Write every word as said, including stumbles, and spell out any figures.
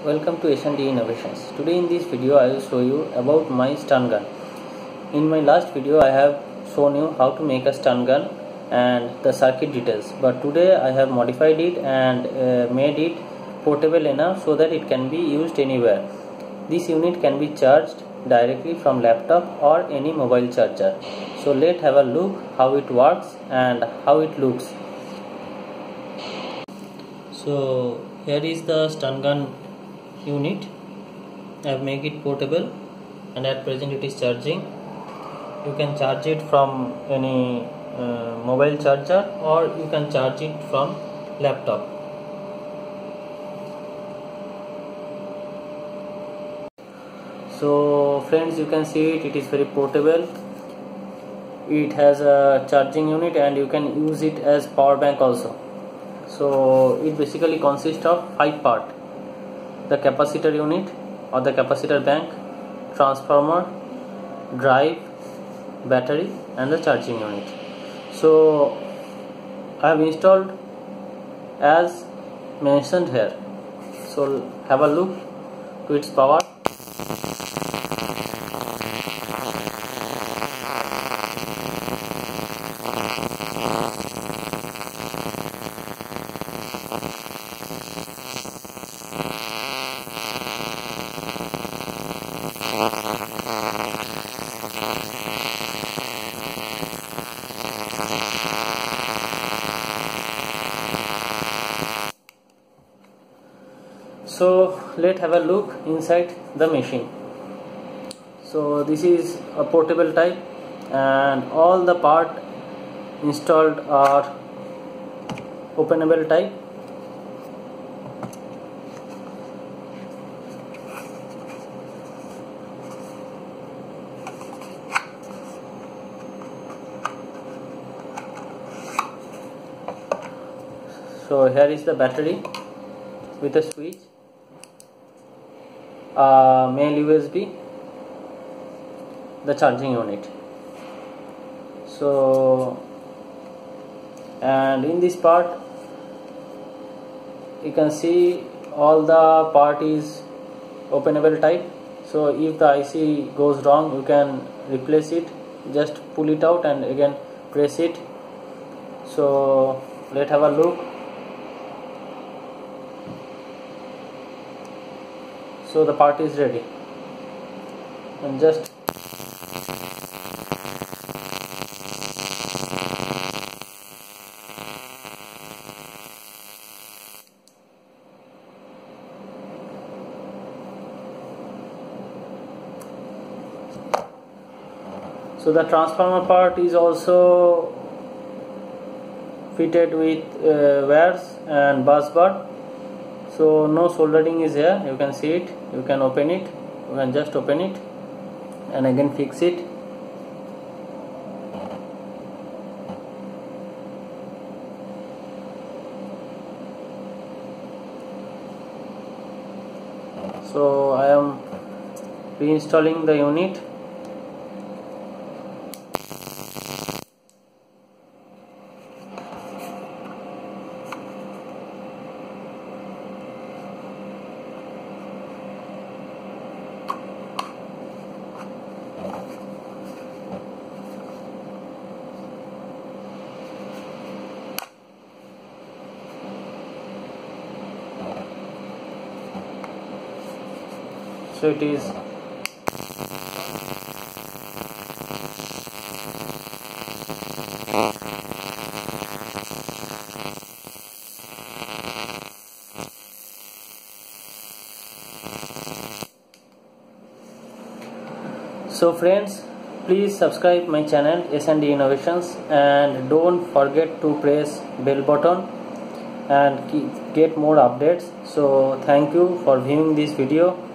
welcome to S and D Innovations. Today in this video I will show you about my stun gun. In my last video I have shown you how to make a stun gun and the circuit details, but today I have modified it and uh, made it portable enough so that it can be used anywhere. This unit can be charged directly from laptop or any mobile charger. So let's have a look how it works and how it looks. So here is the stun gun unit. I have made it portable and at present it is charging. You can charge it from any uh, mobile charger or you can charge it from laptop. So friends, you can see it, it is very portable. It has a charging unit and you can use it as power bank also. So it basically consists of five parts: the capacitor unit or the capacitor bank, transformer, drive, battery and the charging unit. So I have installed as mentioned here. So have a look to its power. So let's have a look inside the machine. So this is a portable type and all the parts installed are openable type. So here is the battery with a switch, uh, male U S B, the charging unit. So and in this part you can see all the part is openable type. So if the I C goes wrong you can replace it, just pull it out and again press it. So let's have a look. So the part is ready and just so the transformer part is also fitted with uh, wires and bus bar. So no soldering is here, you can see it, you can open it, you can just open it and again fix it. So I am reinstalling the unit. So it is so friends, please subscribe my channel S and D Innovations and don't forget to press bell button and get more updates. So thank you for viewing this video.